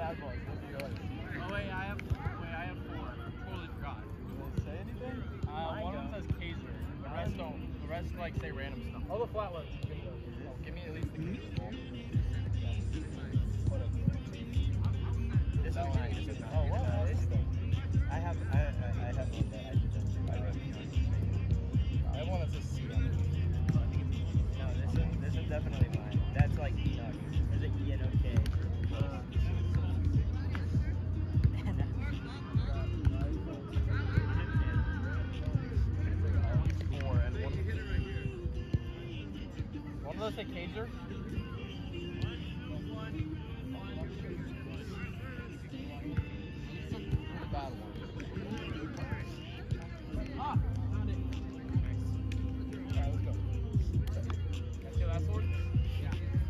fastballs. Those are yours. Oh wait, I have 4. Totally forgot. Do they say anything? One of them says Kaiser. The rest don't. The rest like say random stuff. All the flat ones. Oh, give me at least the Kaiser ball. This one. Oh, what? I have one that I didn't. I have one that says C on it. No, this is definitely mine. That's like Enok. Is it Enok? One of those say Kaiser? The bad one. Ah! Found it. Nice. Alright, let's go. Let's get that sword? Yeah.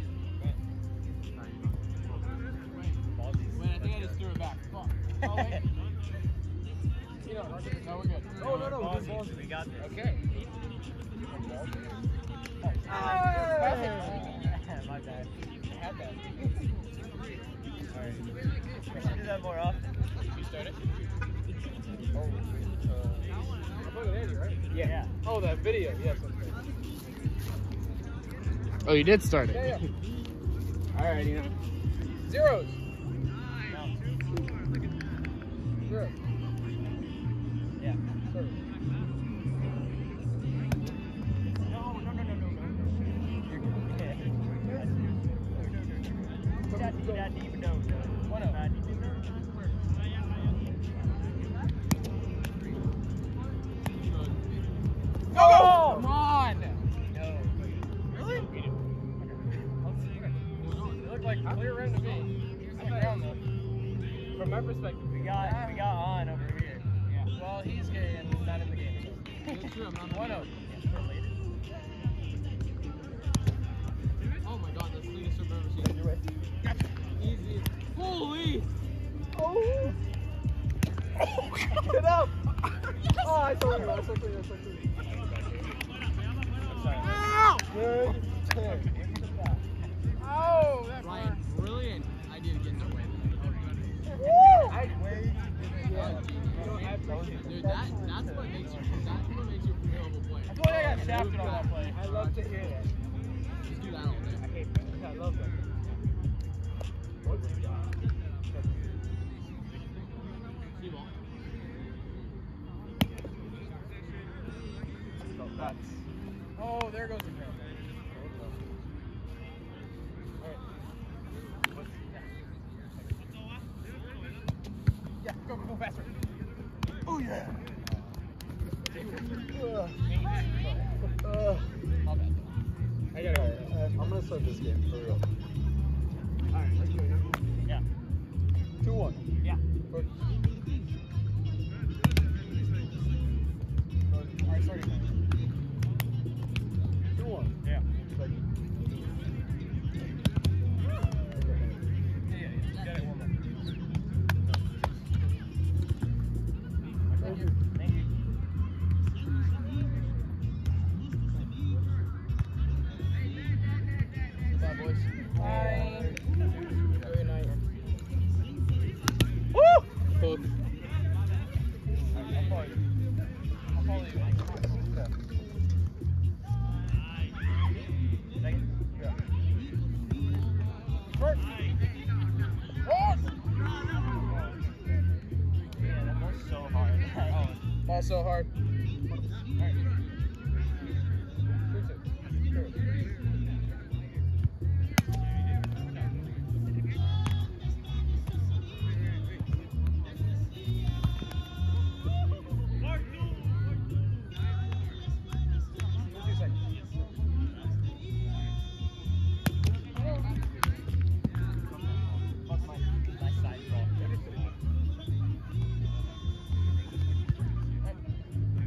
Wait, I think I just threw it back. Fuck. Oh, wait. No, we're good. Oh, no. We got this. Okay. My bad. I had that. Alright. We should do that more often. You start it? I put it in, right? Yeah. Oh, that video. Yes. Oh, you did start it. Yeah. Alright, you know. Zeros. No. Zero. Yeah. Zero. Go! Come on! No. Really? It looked like clear red to me. I'm down though. From my perspective, We got on over here. Yeah. Well, he's gay and not in the game. So. It's true. I'm not 1-0. Oh my god, that's the cleanest I've ever seen. Your way. Gotcha. Easy. Holy! Oh! Get up! Oh, I saw you. Ow! Good turn. Oh, that Ryan, hurt. brilliant idea to get in that way. Woo! Dude, that's what makes you a available player. I feel like I got shafted on that play. I love to hear that. Just do that all day. I hate that. I love that. C-ball. Oh, there goes the ground. Yeah, go faster. Oh yeah. My bad. I got it. I'm gonna start this game for real. Alright, let's do it now. Yeah. 2-1. Yeah. Good. Alright, sorry. 2-1. Yeah. Yeah. Got it, one more. Thank you. Thank you. Bye, boys. Bye. Very nice. Woo! Hook. I'll follow you. Second. Yeah. First. Oh! Yeah, that was so hard. Ball so hard. Alright. 3-2. Nice side ball.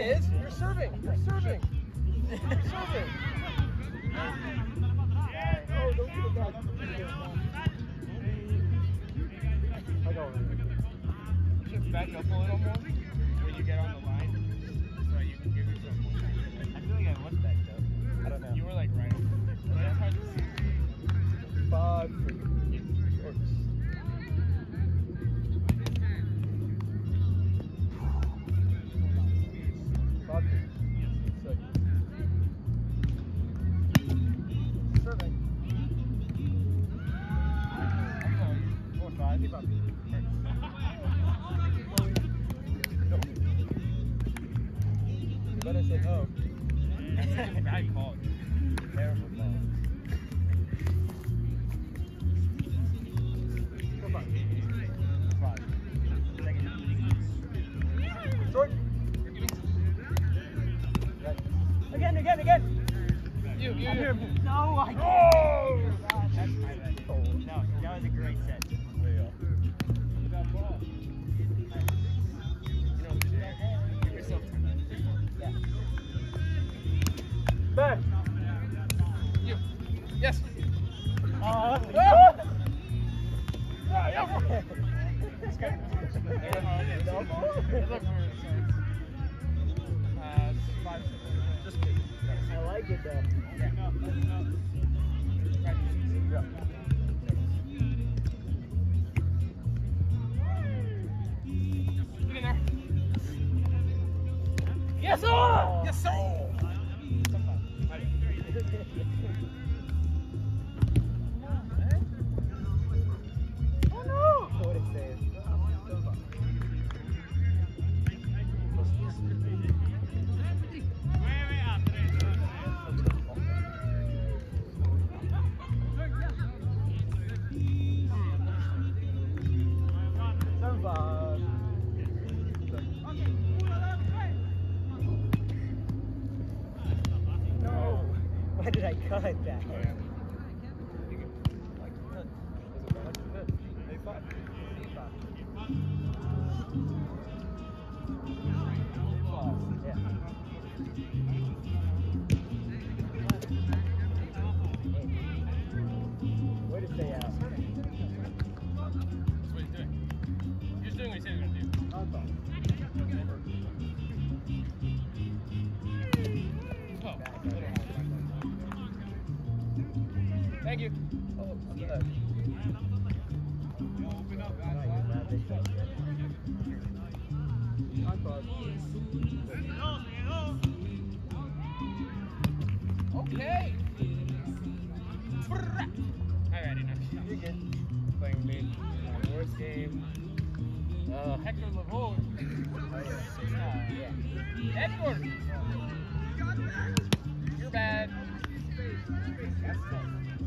it is. You're serving. You're serving. You're serving. Oh, don't get it back. I got it. You should back up a little more when you get on the line so that you can give yourself more time. I feel like I was back though. I don't know. You were like right on. That's hard to see. 5 for shorts. Serving. 4-5. You better say no. That's such a bad call. Terrible ball. 4-5. Second. Short. Again. You. No, I Oh! That's my bad. No, that was a great set. Way off. That ball. You know, give yourself time. Yeah. Back. You. Yes. It's good. Good luck for it. 5 seconds. Just kidding. I like it though. Yeah. Yeah. Get in there. Yes, sir! Yes, sir! Oh no! What it says. No! Why did I cut that? Yeah. Way to stay out. That's what he's doing. You're just doing what he said he was going to do. Oh, thank you. Oh, I'm back. Okay. Alright, enough. You're good. Playing me. My worst game. Hector Lavoie. Yeah. Edward! You're bad. That's tough.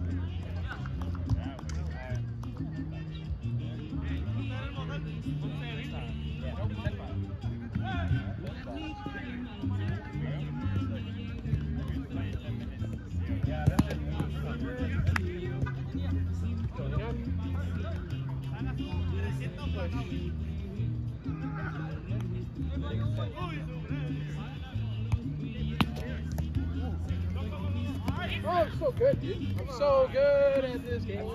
Oh, I'm so good, dude. I'm so good at this game.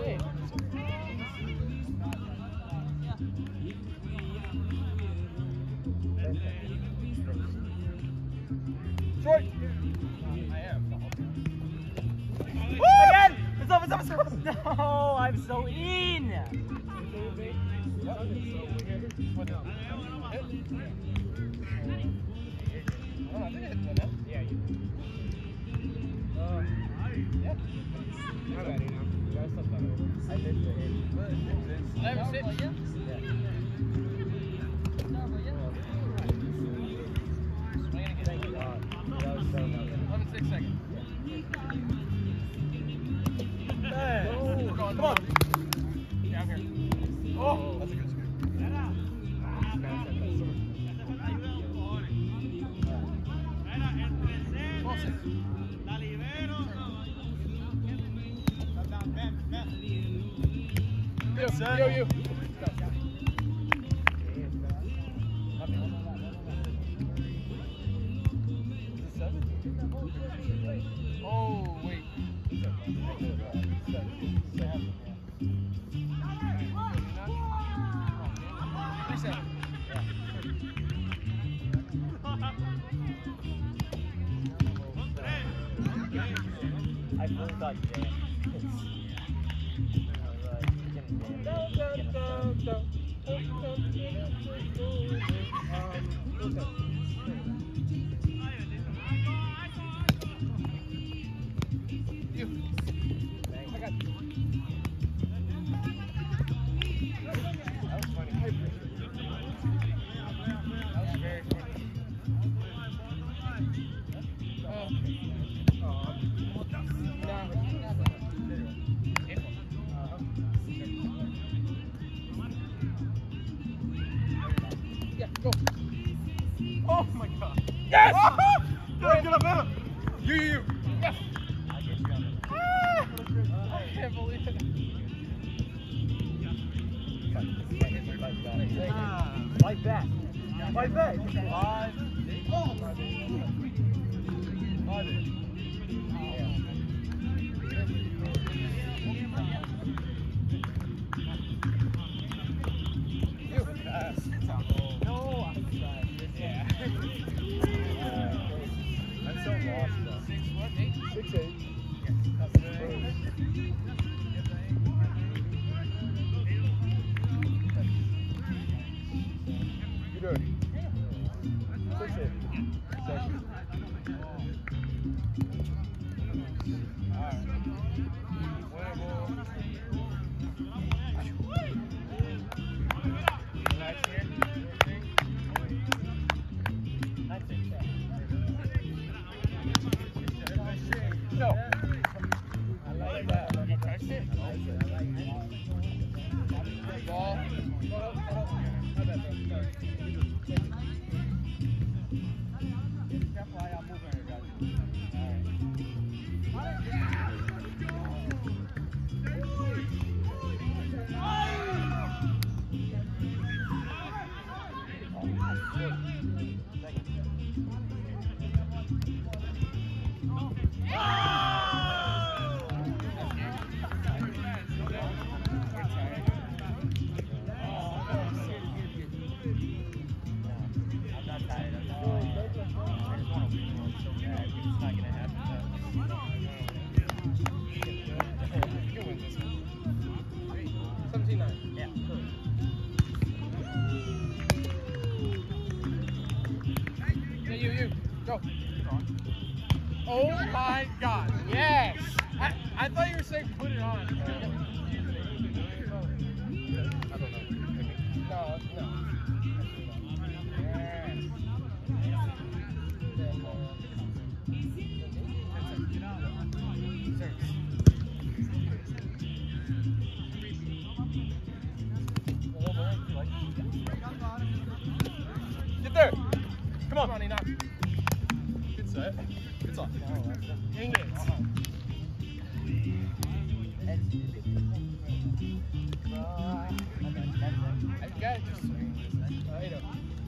Short. I am. Again! It's up. No, I'm so in! Yeah, you. Yeah. How about it now? You gotta stop that over. I missed the hit. 11-6. Thank God. That was so nice. 11-6 seconds. Come on. Yeah, I'm here. Oh, that's a good screen. Yo, you. I really thought jam. Oh my god. Yes! Get up, man! You. Yes! I'll get you on I can't believe it. Fight back. Fight back. Five. No, I'm sorry. Yeah. I'm so lost, though. 6'8". You dirty. 6'8". Second. No. I like that. You touched it? Ball. My bad, bro. Sorry. I'm not tired. I just want to win one so bad. It's not going to happen. You can win this one. 17-9. Yeah. Yeah, you. Go. Oh my god. Yes! I thought you were saying put it on. I don't know. No. Get there. Come on, Enok. Good set. It's off. Dang it. I got it just Enok.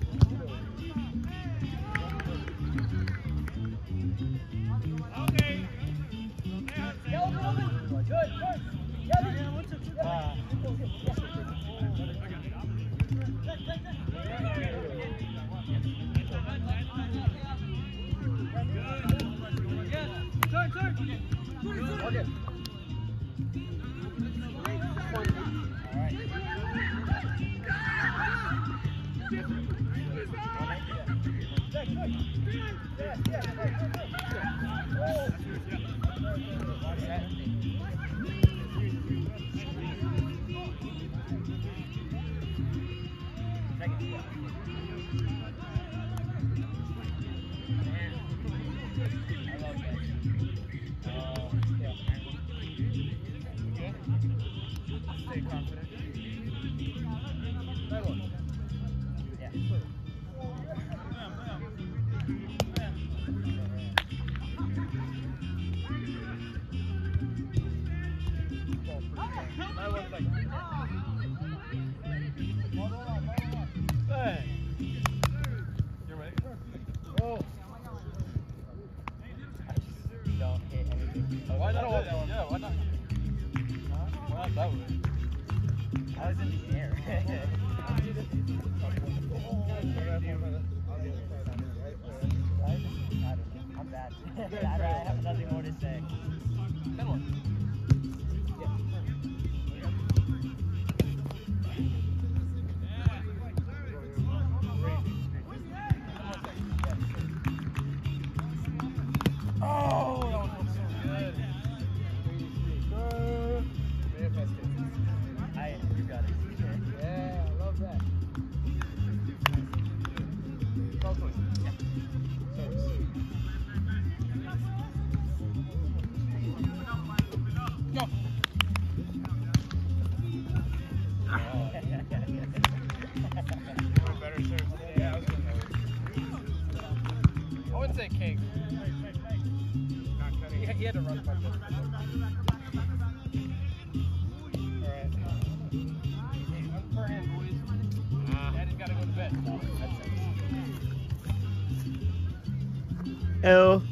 Stay confident. I have nothing more to say. 10-1. Oh, that one looks so good. You got it. Yeah, I love that. Ball twist. Yeah. Service. Go. Better serve today. Yeah, I was gonna I wouldn't say king. not cutting. He had to run quite a bit. Alright. One per hand, boys. Daddy's got to go to bed. L.